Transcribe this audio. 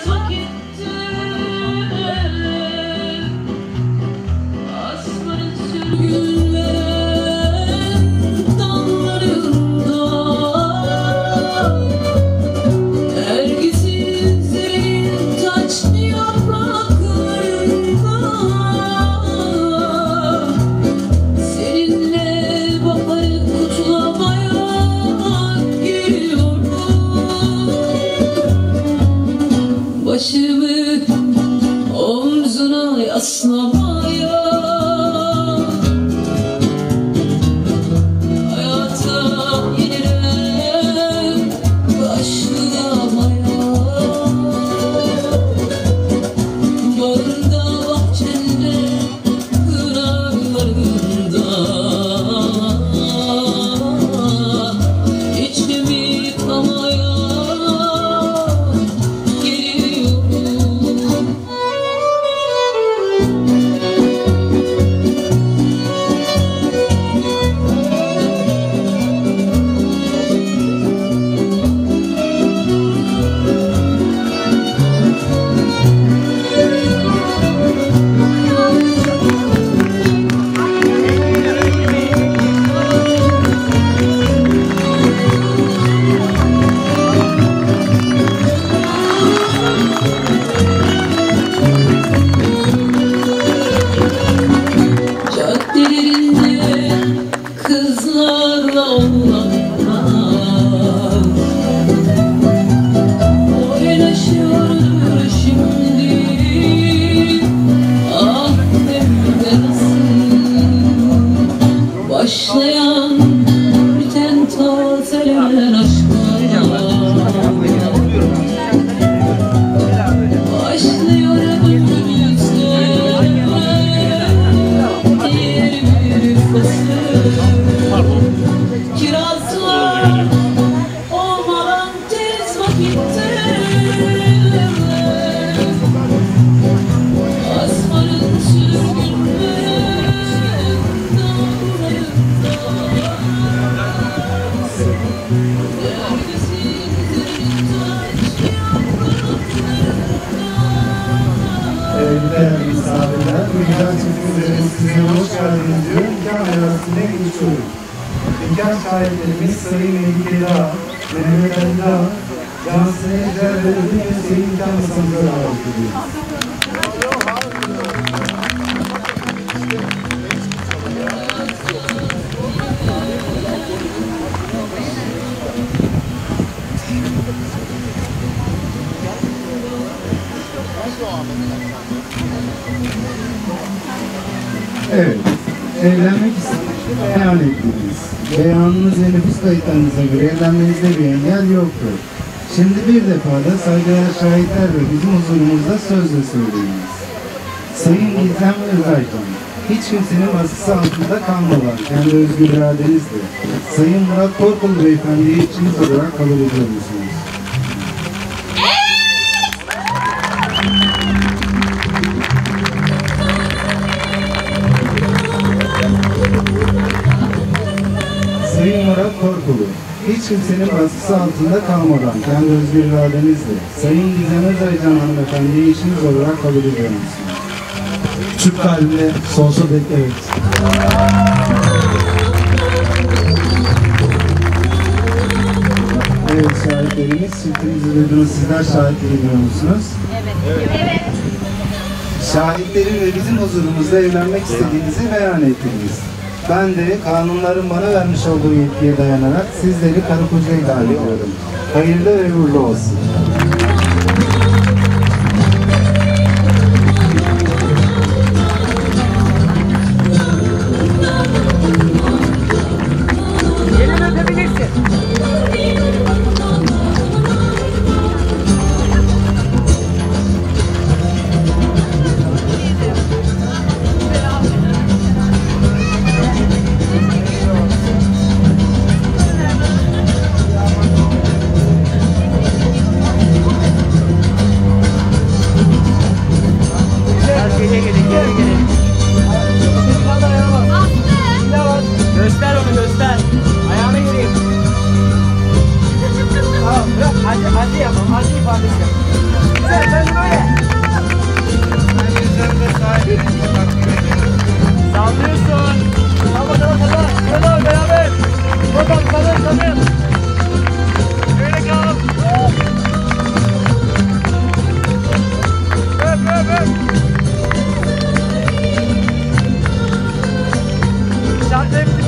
vakitte asmanın sürgünler dallarında ergisizlerin taçlı yapraklarında seninle baharı kutlamaya geliyorum. Başımı omzuna yaslamaya, hayata yeniden başlamaya, bağında bahçende pınarlarında içimi yıkamaya geliyorum. Caddelerinde kızlarla olanlar oynaşıyordur şimdi. Ah hem de nasıl başlayan biten tazelen aşklar başlıyor önümüzde diğer bir fasıl. Kirazlar olmadan tez vakitte asmanın sürgünler dallarında ergisizlerin taçlı yapraklarında. Değerli misafirler, bu güzel çekimlerin size hoş geldiniz diyorum. Nikah merasime geçiyorum. Nikah şahitlerimiz Sayın Melike Dağ, Mehmet Ali Dağ, Cansın Ejder ve Ödül Mesleği nikah masamıza davet ediyoruz. Evet, evlenmek istediğinizi beyan ettiniz. Beyanınız ve nüfus kayıtlarınıza göre evlenmenizde bir engel yoktur. Şimdi bir defa da saygıdeğer şahitler ve bizim huzurumuzda sözle söyleyiniz. Sayın Gizem Özaycan, hiç kimsenin baskısı altında kalmadan kendi özgür iradenizle Sayın Murat Korkulu Beyefendi'yi içiniz olarak kabul ediyor musunuz? Sayın Murat Korkulu, hiç kimsenin baskısı altında kalmadan kendi özgür iradenizle Sayın Gizem Özaycan hanımefendiyi eşiniz olarak kabul ediyor musunuz? Küçük kalbine sonsuza dek evet. Evet şahitlerimiz, çiftimizi duydunuz, sizler şahitleri biliyor musunuz? Evet. Şahitlerin ve bizim huzurumuzda evlenmek istediğinizi beyan ettiniz. Ben de kanunların bana vermiş olduğu yetkiye dayanarak sizleri karı koca ilan ediyorum. Hayırlı ve uğurlu olsun. Elini öpebilirsin. Göster onu göster. Ayağına gireyim. Tamam bırak. Hadi yapalım. Hadi ifadesi yap. Sen Bakalım salın. Şöyle kal. Öp. Şartlarımızı